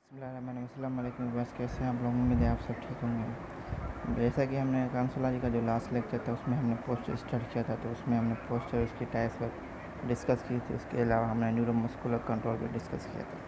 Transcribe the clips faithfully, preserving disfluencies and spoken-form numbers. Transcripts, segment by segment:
बिस्मिल्लाहिर्रहमानिर्रहीम। बस कैसे हैं आप लोग? उम्मीद है आप सब ठीक होंगे। जैसा कि हमने कांसोलॉजी का जो लास्ट लेक्चर था उसमें हमने पोस्चर स्टडी किया था, तो उसमें हमने पोस्चर उसकी टाइप्स पर डिस्कस की थी। उसके अलावा हमने न्यूरोमस्कुलर कंट्रोल पर डिस्कस किया था।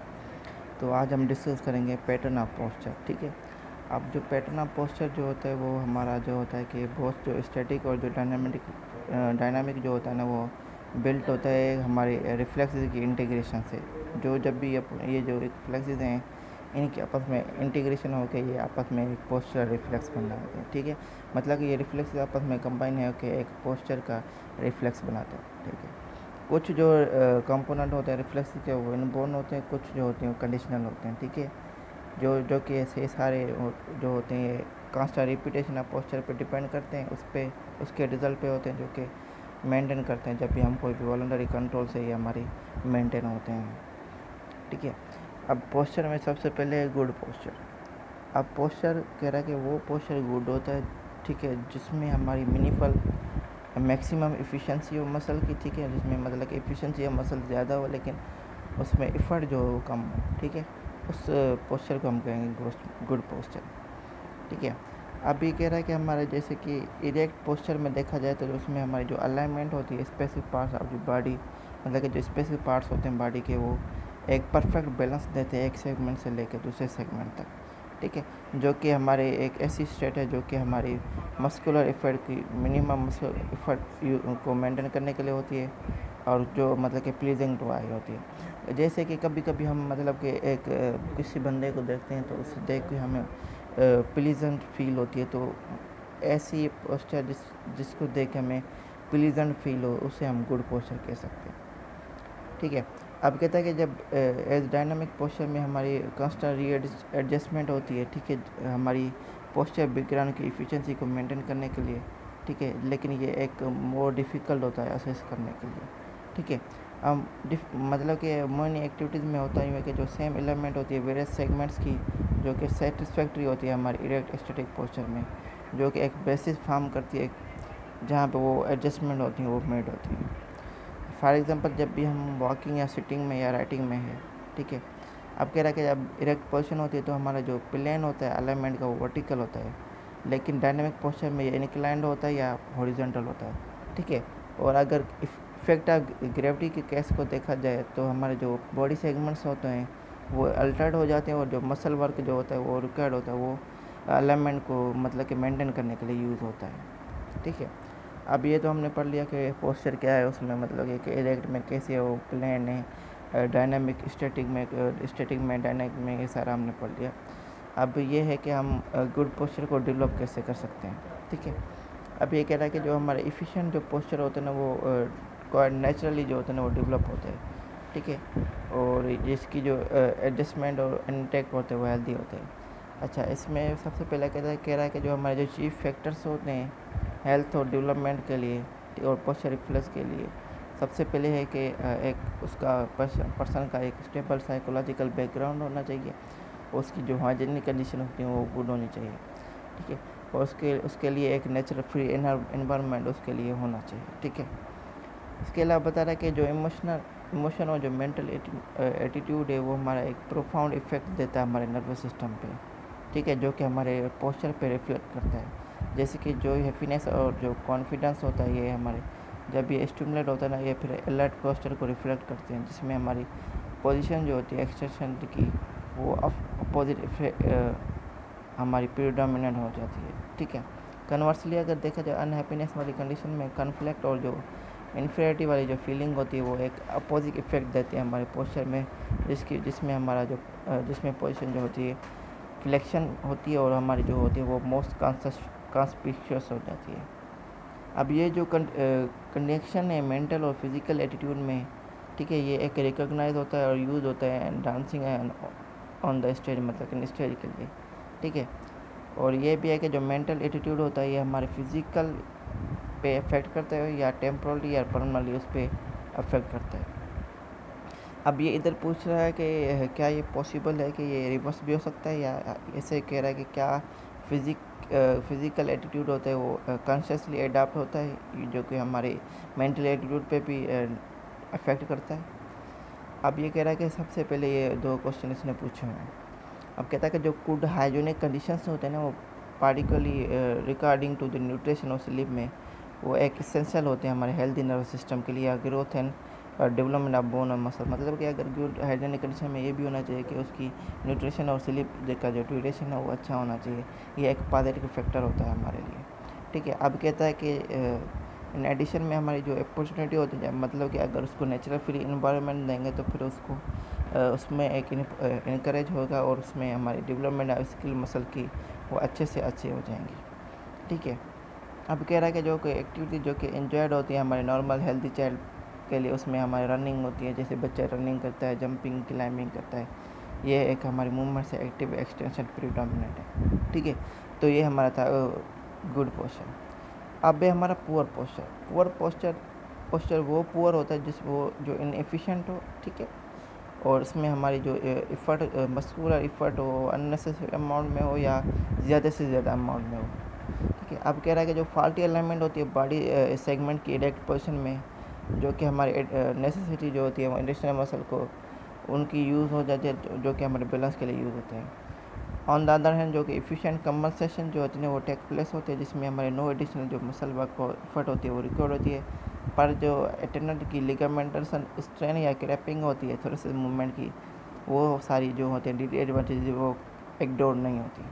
तो आज हम डिस्कस करेंगे पैटर्न ऑफ पोस्चर। ठीक है। अब जो पैटर्न ऑफ पोस्चर जो होता है वो हमारा जो होता है कि बहुत जो स्टैटिक और जो डायनामिक डायनामिक जो होता है ना वो बिल्ट होता है हमारे रिफ्लेक्सेस की इंटीग्रेशन से। जो जब भी ये जो रिफ्लेक्सेस हैं इनके आपस में इंटीग्रेशन होकर ये आपस में एक पोस्चर रिफ्लेक्स बनाते हैं। ठीक है। मतलब कि ये रिफ्लेक्स आपस में कंबाइन होकर एक पोस्चर का रिफ्लेक्स बनाते हैं। ठीक है। कुछ जो कंपोनेंट होते हैं रिफ्लेक्स के वो इनबोर्न होते हैं, कुछ जो होते हैं वो कंडीशनल होते हैं। ठीक है। जो जो कि ऐसे सारे जो होते हैं कांस्टेंट रिपीटेशन ऑफ पोस्चर पे डिपेंड करते हैं, उस पर उसके रिजल्ट पे होते हैं जो कि मेंटेन करते हैं जब भी हम कोई भी वॉलंटरी कंट्रोल से ये हमारी मेंटेन होते हैं। ठीक है। अब पोस्चर में सबसे पहले है गुड पोस्चर। अब पोस्चर कह रहा है कि वो पोस्चर गुड होता है, ठीक है, जिसमें हमारी मिनिमल मैक्सिमम एफिशिएंसी हो मसल की। ठीक है। जिसमें मतलब कि एफिशिएंसी है मसल ज़्यादा हो लेकिन उसमें एफर्ट जो हो कम हो। ठीक है। उस पोस्चर को हम कहेंगे गुड पोस्चर। ठीक है। अब ये कह रहा है कि हमारा जैसे कि इरेक्ट पोस्चर में देखा जाए तो उसमें हमारी जो अलाइनमेंट होती है specific parts of the body, मतलब कि जो स्पेसिफिक पार्ट्स होते हैं बॉडी के, वो एक परफेक्ट बैलेंस देते हैं एक सेगमेंट से लेकर दूसरे सेगमेंट तक। ठीक है। जो कि हमारे एक ऐसी स्टेट है जो कि हमारी मस्कुलर इफर्ट की मिनिमम मस्कुलर इफर्ट को मेंटेन करने के लिए होती है, और जो मतलब कि प्लीजिंग टू आई होती है। जैसे कि कभी कभी हम मतलब कि एक किसी बंदे को देखते हैं तो उसे देख के हमें प्लीजेंट फील होती है, तो ऐसी पोस्चर जिस जिसको देख के हमें प्लीजेंट फील हो उसे हम गुड पोस्चर कह सकते हैं। ठीक है। अब कहता है कि जब एज डायनामिक पोस्चर में हमारी कांस्टेंट री एडजस्टमेंट होती है। ठीक है। हमारी पोस्चर बैकग्राउंड की इफ़िशिएंसी को मेंटेन करने के लिए। ठीक है। लेकिन ये एक मोर डिफ़िकल्ट होता है असेस करने के लिए। ठीक है। अब मतलब कि मोनी एक्टिविटीज़ में होता है कि जो सेम एलिमेंट होती है वेरियस सेगमेंट्स की, जो कि सेटिस्फैक्ट्री होती है हमारी इरेक्ट स्टैटिक पोस्चर में, जो कि एक बेसिस फॉर्म करती है जहाँ पे वो एडजस्टमेंट होती है वो मेड होती है। फॉर एग्जांपल जब भी हम वॉकिंग या सिटिंग में या राइटिंग में है। ठीक है। अब कह रहा है कि जब इरेक्ट पोजीशन होती है तो हमारा जो प्लेन होता है अलाइनमेंट का वो वर्टिकल होता है, लेकिन डायनामिक पोस्चर में ये इंक्लाइंड होता है या हॉरिजॉन्टल होता है। ठीक है। और अगर इफेक्ट ऑफ ग्रेविटी के केस को देखा जाए तो हमारे जो बॉडी सेगमेंट्स होते हैं वो अल्टर्ड हो जाते हैं, और जो मसल वर्क जो होता है वो रिक्वायर्ड होता है वो अलाइनमेंट को मतलब कि मेंटेन करने के लिए यूज़ होता है। ठीक है। अब ये तो हमने पढ़ लिया कि पोस्चर क्या है, उसमें मतलब कि इरेक्ट में कैसे वो प्लेन है, डायनामिक स्टैटिक में स्टैटिक में डायनामिक में, ये सारा हमने पढ़ लिया। अब ये है कि हम गुड पोस्चर को डेवलप कैसे कर सकते हैं। ठीक है। अब ये कह रहा है कि जो हमारे इफ़िशिएंट जो पोस्चर होते हैं ना वो नेचुरली जो होते हैं ना वो डेवलप होते हैं। ठीक है। और जिसकी जो एडजस्टमेंट और इनटेक होते हैं वो हेल्दी होते हैं। अच्छा, इसमें सबसे पहले कहता है कह रहा है कि जो हमारे जो चीफ फैक्टर्स होते हैं हेल्थ और डेवलपमेंट के लिए और पोस्चर रिफ्लेक्स के लिए, सबसे पहले है कि एक उसका पर्सन का एक स्टेबल साइकोलॉजिकल बैकग्राउंड होना चाहिए, उसकी जो हाइजीनिक कंडीशन होती है वो गुड होनी चाहिए। ठीक है। और उसके उसके लिए एक नेचुरल फ्री एनवायरनमेंट उसके लिए होना चाहिए। ठीक है। इसके अलावा बता रहा है कि जो इमोशनल इमोशन और जो मेंटल एटीट्यूड है वो हमारा एक प्रोफाउंड इफेक्ट देता है हमारे नर्वस सिस्टम पे। ठीक है। जो कि हमारे पोस्चर पे रिफ्लेक्ट करता है। जैसे कि जो हैप्पीनेस और जो कॉन्फिडेंस होता है ये हमारे जब ये स्टिमुलेट होता है ना ये फिर अलर्ट पोस्चर को रिफ्लेक्ट करते हैं, जिसमें हमारी पोजीशन जो होती है एक्सटेंशन की वो अपोजिट हमारी प्रीडोमिनेंट हो जाती है। ठीक है। कन्वर्सली अगर देखा जाए अनहैप्पीनेस वाली कंडीशन में कॉन्फ्लिक्ट और जो इन्फीरियरिटी वाली जो फीलिंग होती है वो एक अपोजिट इफेक्ट देती है हमारे पोस्चर में, जिसकी जिसमें हमारा जो जिसमें पोजीशन जो होती है फ्लेक्शन होती है और हमारी जो होती है वो मोस्ट कॉन्स्पिशियस हो जाती है। अब ये जो कनेक्शन है मेंटल और फिजिकल एटीट्यूड में, ठीक है, ये एक रिकॉग्नाइज होता है और यूज़ होता है डांसिंग ऑन द स्टेज, मतलब कि स्टेज के लिए। ठीक है। और ये भी है कि जो मेंटल एटीट्यूड होता है ये हमारे फिजिकल पे अफेक्ट करता है या टेम्पोरली या परमानेंटली उस पर अफेक्ट करता है। अब ये इधर पूछ रहा है कि क्या ये पॉसिबल है कि ये रिवर्स भी हो सकता है, या ऐसे कह रहा है कि क्या फिजिक फिज़िकल एटीट्यूड होता है वो कॉन्शियसली अडाप्ट होता है, जो कि हमारे मेंटल एटीट्यूड पे भी अफेक्ट करता है। अब ये कह रहा है कि सबसे पहले ये दो क्वेश्चन इसने पूछे हैं। अब कहता है कि जो गुड हाइजीनिक कंडीशंस होते हैं ना, वो particularly regarding to the nutrition और स्लीप में वो एक इसेंशियल होते हैं हमारे हेल्दी नर्वस सिस्टम के लिए, growth and development of bone और मसल। मतलब कि अगर गुड हाइजीनिक कंडीशन में ये भी होना चाहिए कि उसकी न्यूट्रिशन और स्लीप का जो ड्यूरेशन है वो अच्छा होना चाहिए। ये एक पॉजिटिव फैक्टर होता है हमारे लिए, ठीक है। अब कहता है कि इन एडिशन में हमारी जो अपॉर्चुनिटी होती है, मतलब कि अगर उसको नेचुरल फ्री इन्वायरमेंट देंगे तो फिर उसको उसमें एक इनकरेज होगा और उसमें हमारी डेवलपमेंट ऑफ स्किल मसल की वो अच्छे से अच्छे हो जाएंगी, ठीक है। अब कह रहा है कि जो कि एक्टिविटी जो कि एंजॉयड होती है हमारे नॉर्मल हेल्दी चाइल्ड के लिए, उसमें हमारी रनिंग होती है, जैसे बच्चा रनिंग करता है, जंपिंग, क्लाइंबिंग करता है, ये एक हमारी मूवमेंट से एक्टिव एक्सटेंशन प्रीडोमिनेंट है, ठीक है। तो ये हमारा था गुड पोस्चर। अब है हमारा poor posture. Poor posture posture वो पुअर होता है जिस वो जो इनएफिशिएंट हो, ठीक है, और इसमें हमारी जो इफ़र्ट मस्कुलर इफ़र्ट हो अननेसेसरी अमाउंट में हो या ज़्यादा से ज़्यादा अमाउंट में हो, ठीक है। अब कह रहा है कि जो फॉल्टी अलाइनमेंट होती है बॉडी सेगमेंट की इरेक्ट पोजीशन में, जो कि हमारी नेसेसिटी जो होती है वो इंडस्ट्रियल मसल को उनकी यूज़ हो जाती है, जो कि हमारे बैलेंस के लिए यूज़ होते हैं। ऑन द अदर हैंड जो कि एफिशिएंट कंपनसेशन जो होती है वो टेक प्लेस होती है, जिसमें हमारे नो एडिशनल जो मसल वर्क को एफर्ट होती है वो रिकॉर्ड होती है, पर जो एटर्नल की लिगामेंटल स्ट्रेन या क्रैपिंग होती है थोड़े से मूवमेंट की, वो सारी जो होती है डिसएडवांटेज वो इग्नोर नहीं होती।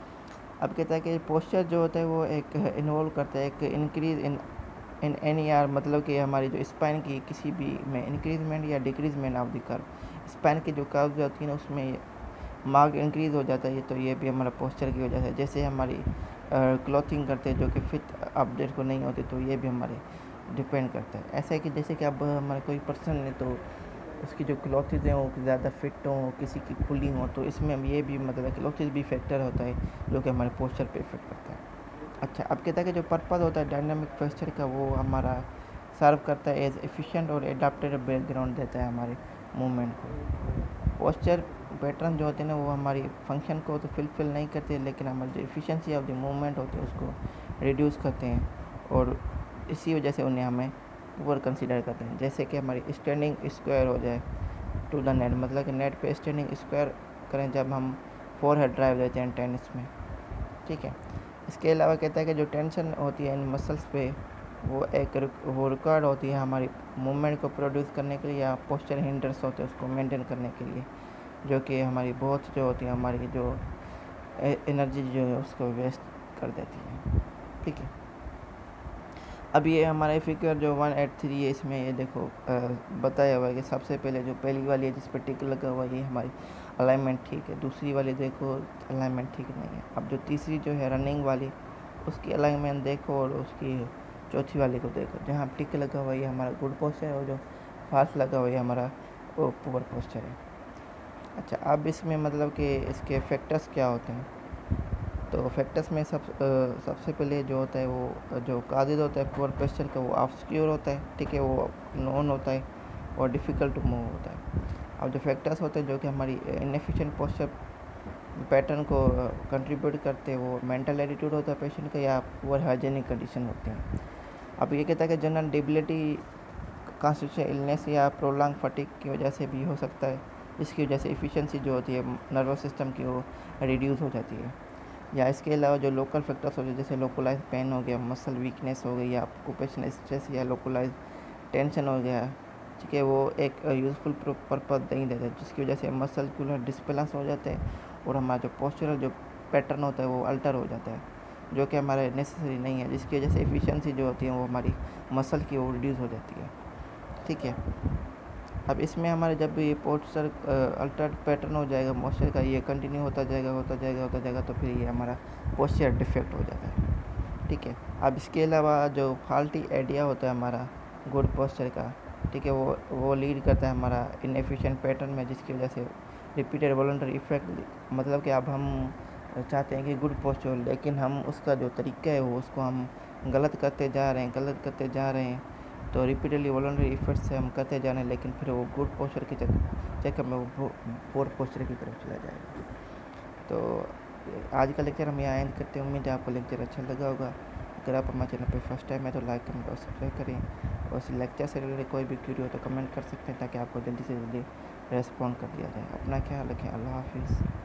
अब कहता है कि पोस्चर जो होता है वो एक इन्वॉल्व करता है एक increase in in N E R, मतलब कि हमारी जो स्पाइन की किसी भी में इंक्रीजमेंट या decreasement of the curve. Spine की जो कर्व होती है ना उसमें मार्क इंक्रीज़ हो जाता है, तो ये भी हमारा पोस्चर की वजह से। जैसे हमारी क्लॉथिंग करते हैं जो कि फिट अपडेट को नहीं होती, तो ये भी हमारे डिपेंड करता है। ऐसा है कि जैसे कि अब हमारा कोई पर्सन है तो उसकी जो क्लॉथेज हैं वो ज़्यादा फिट हो, किसी की खुली हो, तो इसमें ये भी मतलब क्लॉथेज भी फैक्टर होता है जो कि हमारे पोस्चर पे इफेक्ट करता है। अच्छा, अब कहता है कि जो पर्पस होता है डायनामिक पोस्चर का वो हमारा सर्व करता है एज एफिशिएंट और एडाप्टेड बैकग्राउंड देता है हमारे मूवमेंट को। पोस्चर पैटर्न जो होते हैं ना वो हमारी फंक्शन को तो फिलफिल नहीं करते, लेकिन हमारी जो एफिशिएंसी ऑफ द मूवमेंट होती है उसको रिड्यूस करते हैं, और इसी वजह से उन्हें हमें पुअर कंसीडर करते हैं। जैसे कि हमारी स्टैंडिंग स्क्वायर हो जाए टू द नेट, मतलब कि नेट पे स्टैंडिंग स्क्वायर करें जब हम फोर हेड ड्राइव देते हैं टेनिस में, ठीक है। इसके अलावा कहता है कि जो टेंशन होती है इन मसल्स पे वो एक वो रिकॉर्ड होती है हमारी मूवमेंट को प्रोड्यूस करने के लिए, या पोस्चर हिंड्रेंस होते हैं उसको मेंटेन करने के लिए, जो कि हमारी बहुत जो होती है हमारी जो एनर्जी जो है उसको वेस्ट कर देती है, ठीक है। अब ये हमारा फिगर जो वन एट थ्री है, इसमें ये देखो आ, बताया हुआ है कि सबसे पहले जो पहली वाली है जिस पर टिक लगा हुआ है ये हमारी अलाइनमेंट ठीक है, दूसरी वाली देखो अलाइनमेंट ठीक नहीं है। अब जो तीसरी जो है रनिंग वाली उसकी अलाइनमेंट देखो, और उसकी चौथी वाली को देखो, जहाँ टिक लगा हुआ है ये हमारा गुड पोस्चर है, और जो फास्ट लगा हुआ है हमारा वो पुअर पोस्चर है। अच्छा, अब इसमें मतलब कि इसके फैक्टर्स क्या होते हैं, तो फैक्टर्स में सब सबसे पहले जो होता है वो जो काजिज होता है पुअर पोस्चर का वो ऑब्सक्योर होता है, ठीक है, वो नोन होता है और डिफ़िकल्ट टू मूव होता है। अब जो फैक्टर्स होते हैं जो कि हमारी इनएफिशिएंट पोस्चर पैटर्न को कंट्रीब्यूट करते हैं, वो मेंटल एटीट्यूड होता है पेशेंट का, या पुअर हाइजीनिक कंडीशन होते हैं। अब ये कहता है कि जनरल डिबिलिटी, कॉन्स्टिट्यूशनल इलनेस या प्रोलॉन्ग फटीग की वजह से भी हो सकता है, जिसकी वजह से एफिशिएंसी जो होती है नर्वस सिस्टम की वो रिड्यूस हो जाती है। या इसके अलावा जो लोकल फैक्टर्स होते हैं जैसे लोकलाइज पेन हो गया, मसल वीकनेस हो गई, या ऑक्यूपेशनल स्ट्रेस या लोकलाइज टेंशन हो गया, ठीक है, वो एक यूज़फुल पर्पस नहीं देता, जिसकी वजह से मसलकुलर डिसबैलेंस हो जाते हैं और हमारा जो पोस्चरल जो पैटर्न होता है वो अल्टर हो जाता है, जो कि हमारे नेसेसरी नहीं है, जिसकी वजह से एफिशिएंसी जो होती है वो हमारी मसल की वो रिड्यूस हो जाती है, ठीक है। अब इसमें हमारे जब भी ये पोस्चर अल्टर्ड पैटर्न हो जाएगा मॉइस्चर का, ये कंटिन्यू होता जाएगा होता जाएगा होता जाएगा तो फिर ये हमारा पोस्चर डिफेक्ट हो जाता है, ठीक है। अब इसके अलावा जो फॉल्टी आइडिया होता है हमारा गुड पोस्चर का, ठीक है, वो वो लीड करता है हमारा इनएफिशिएंट पैटर्न में, जिसकी वजह से रिपीटेड वॉलंटरी इफेक्ट, मतलब कि अब हम चाहते हैं कि गुड पोस्चर, लेकिन हम उसका जो तरीका है वो उसको हम गलत करते जा रहे हैं गलत करते जा रहे हैं तो रिपीटेडली वॉलंटरी इफर्ट से हम करते जा रहे हैं, लेकिन फिर वो गुड पोस्चर के चक्कर में वो पुअर पोस्चर की तरफ चला जाएगा। तो आज का लेक्चर हम यहाँ एंड करते हैं। उम्मीद है आपको लेक्चर अच्छा लगा होगा। अगर आप हमारे चैनल पर फर्स्ट टाइम है तो लाइक कमेंट और सब्सक्राइब करें, और इस लेक्चर से रिलेटेड कोई भी क्वेरी हो तो कमेंट कर सकते हैं, ताकि आपको जल्दी से जल्दी रेस्पॉन्ड कर दिया जाए। अपना ख्याल रखें। अल्लाह हाफिज़।